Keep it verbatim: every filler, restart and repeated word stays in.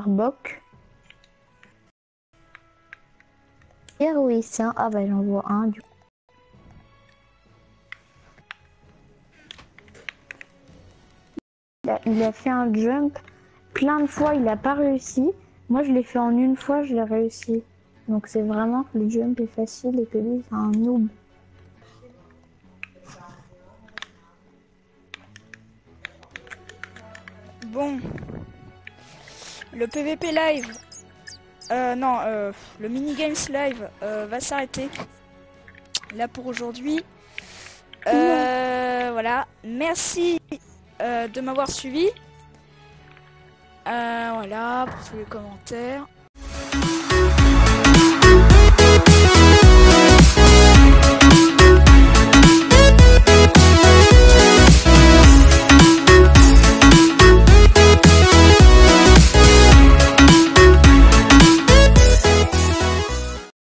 Arbok. Héroïcien. Ah bah j'en vois un du coup. Il a, il a fait un jump plein de fois, il a pas réussi. Moi je l'ai fait en une fois, je l'ai réussi. Donc c'est vraiment que le jump est facile et que lui c'est un noob. Bon. Le P V P live. Euh, non, euh, le minigames live euh, va s'arrêter. Là pour aujourd'hui. Euh, voilà. Merci euh, de m'avoir suivi. Euh, voilà, pour tous les commentaires.